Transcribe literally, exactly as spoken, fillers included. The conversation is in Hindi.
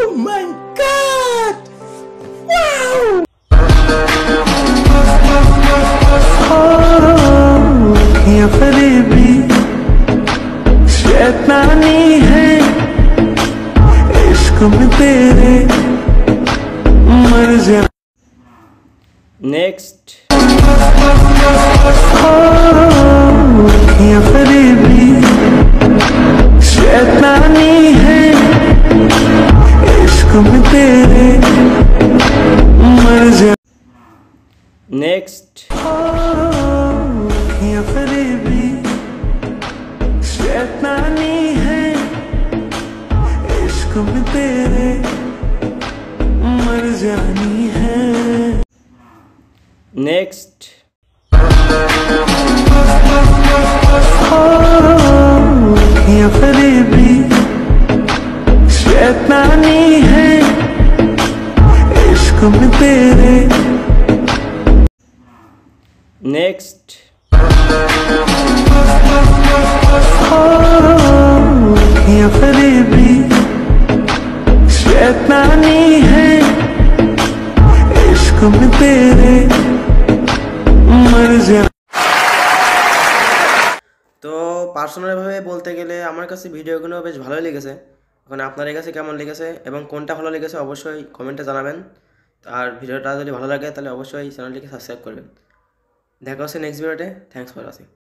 Oh my god! Wow! ये फरेबी शैतानी है इश्क में तेरे मर जा। नेक्स्ट ये फरेबी शैतानी है इश्क में तेरे मर जा। नेक्स्ट ये फरेबी शैतानी है इश्क में तेरे मर जानी है। नेक्स्ट ये फरेबी शैतानी है इश्क में तेरे। नेक्स्ट ये फरेबी शैतानी है इश्क में तेरे मर जा। তো পার্সোনালভাবে বলতে গেলে আমার কাছে ভিডিওগুলো বেশ ভালোই লেগেছে। এখন আপনাদের কাছে কেমন লেগেছে এবং কোনটা ভালো লেগেছে অবশ্যই কমেন্টে জানাবেন। আর ভিডিওটা যদি ভালো লাগে তাহলে অবশ্যই চ্যানেলটিকে সাবস্ক্রাইব করবেন। দেখা হচ্ছে নেক্সট ভিডিওতে। Thanks for watching.